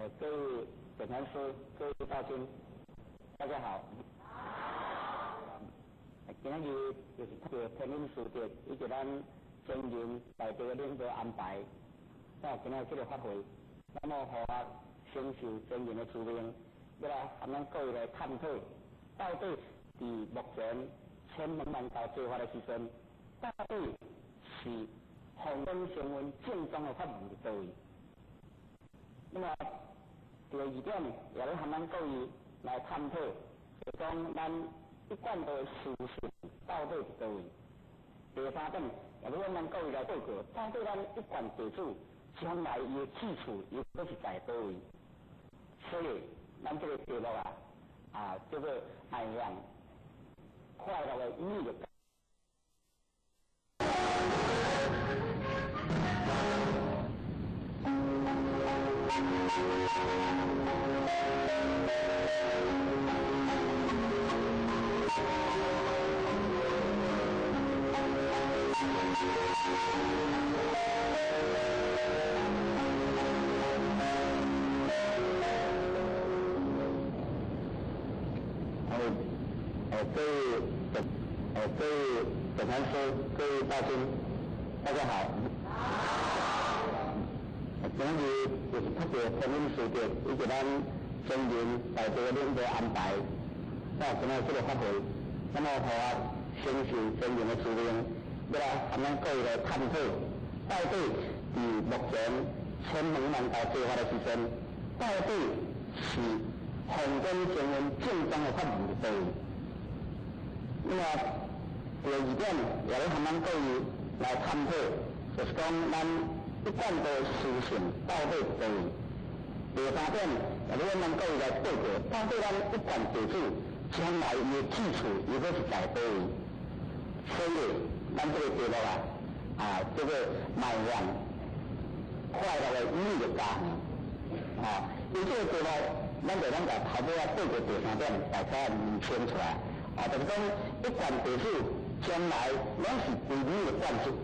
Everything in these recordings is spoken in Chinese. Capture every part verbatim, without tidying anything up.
各位本堂师、各位大军，大家好。今日就是特别天音书店，以及咱前人大地的领导安排，那今日这个法会，那么互我承受前人的资源，要来和咱各位来探讨，到底伫目前千门万道做法的时阵，到底是红灯成文正宗的法门伫倒位？那么第二点，也来和咱各位来探讨，就讲咱一贯的事实到底伫倒位？第三点，也来咱各位来报告，到底咱一贯地主将来伊的去处又都是在倒位？所以，咱这个题目啊，啊叫做迈向快乐的意义。呃，各位本呃各位本堂师、各位大军，大家好。今日就是特别天音书店，以及咱前人大地的领导安排，那今日这个法会，那么互我承受前人的资源，要来和咱各位来探讨，到底伫目前千门万道做法的时阵，到底是红灯成文正宗的法门伫倒位？那么第二点，也来和咱各位来探讨，就是讲咱一贯的思想到底伫倒位？第三点，也来咱各位来报告，到底咱一贯地主将来伊的去处又都是在倒位？所以，咱这个题目啊，啊叫做迈向快乐的意义家庭啊，伊这个题目，咱就咱甲头尾啊报告第三点，大家厘清出来。啊，就是讲一贯地主将来拢是归你的管束。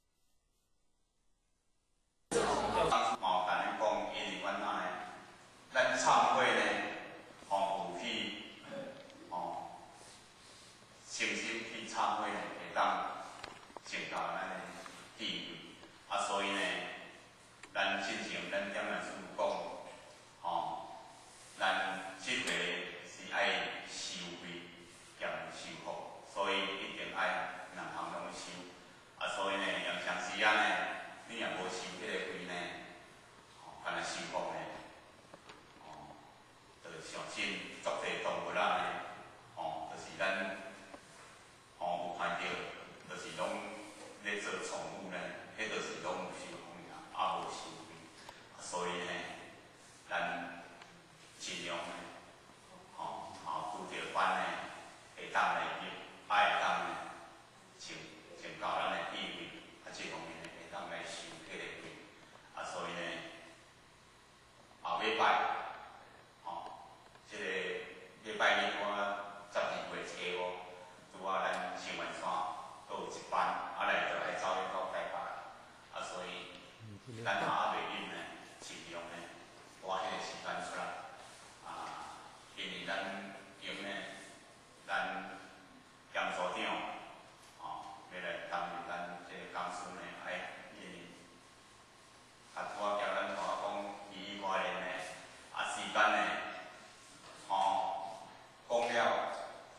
毛甲恁讲，因为阮安尼，咱忏悔呢，吼有去，吼，诚心去忏悔呢，会当增加咱的地位。啊，所以呢，咱进行咱点样师傅讲，吼，咱即回是爱收费。兼修复，所以一定爱两项拢修。啊，所以呢，用长时间呢，你若无修迄个费呢，吼，干那修复呢，吼，就像真足侪动物仔呢，吼，就是咱，吼有看到，就是拢咧做宠物呢，迄就是拢有修复尔，啊无修费。所以呢，咱尽量呢，吼，后拄着班呢。会当来入，啊会当呢，增增加咱的地位，啊这方面呢会当来收迄个费，啊所以呢，后礼拜，吼，这个礼拜日我十二月初五，拄啊咱新文山都有一班，啊来就来走去到台北，啊所以咱下袂日呢，尽量呢，拨迄个时间出来，啊，因为咱用呢。咱严所长，吼，要来担任咱这个公司呢，哎，因啊，我叫咱同我讲，伊外面呢，啊时间呢，吼，讲了，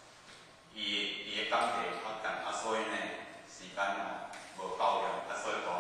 伊伊的工作较重，啊所以呢，时间哦无够用，啊所以讲